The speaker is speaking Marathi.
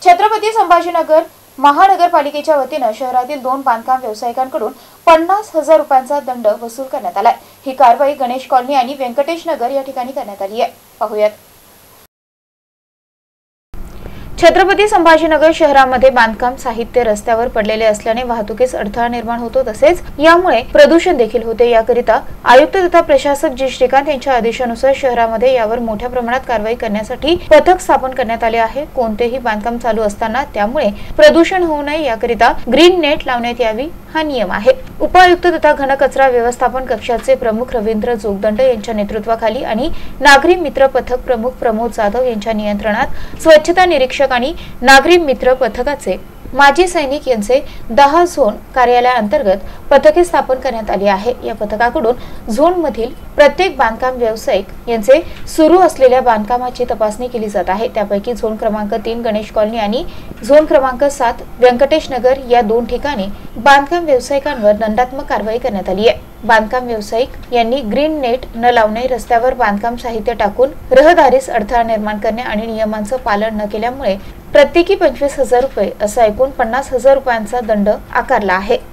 छत्रपती संभाजीनगर महानगरपालिकेच्या वतीनं शहरातील 2 बांधकाम व्यावसायिकांकडून 50,000 रुपयांचा दंड वसूल करण्यात आलाय। ही कारवाई गणेश कॉलनी आणि व्यंकटेश नगर या ठिकाणी करण्यात आली आहे। पाहूयात। छत्रपती संभाजीनगर शहरामध्ये बांधकाम साहित्य रस्त्यावर पडलेले असल्याने वाहतुकीस अडथळा निर्माण होतो, तसेच यामुळे प्रदूषण देखील होते। याकरिता आयुक्त तथा प्रशासक जी श्रीकांत यांच्या आदेशानुसार शहरामध्ये यावर मोठ्या प्रमाणात कारवाई करण्यासाठी पथक स्थापन करण्यात आले आहे। कोणतेही बांधकाम चालू असताना त्यामुळे प्रदूषण होऊ नये याकरिता ग्रीन नेट लावण्यात यावी हा नियम आहे। उपायुक्त तथा घनकचरा व्यवस्थापन कक्षाचे प्रमुख रवींद्र जोगदंड यांच्या नेतृत्वाखाली आणि नागरी मित्र पथक प्रमुख प्रमोद जाधव यांच्या नियंत्रणात स्वच्छता निरीक्षक आणि नागरी मित्र पथकाचे माजी सैनिक यांचे 10 झोन कार्यालयाअंतर्गत पथके स्थापन करण्यात आली आहे। या पथकाकडून झोन मधील प्रत्येक बांधकाम व्यावसायिक यांचे सुरू असलेल्या बांधकामाची तपासणी केली जात आहे। त्यापैकी झोन क्रमांक 3 गणेश कॉलनी आणि झोन क्रमांक 7 व्यंकटेश नगर या 2 ठिकाणी बांधकाम व्यावसायिकांवर दंडात्मक कारवाई करण्यात आली आहे। बांधकाम व्यावसायिक यांनी ग्रीन नेट न लावणे, रस्त्यावर बांधकाम साहित्य टाकून रहदारीस अडथळा निर्माण करणे आणि नियमांचे पालन न केल्यामुळे प्रत्येकी 25,000 रुपये असा एकूण 50,000 रुपयांचा दंड आकारला आहे।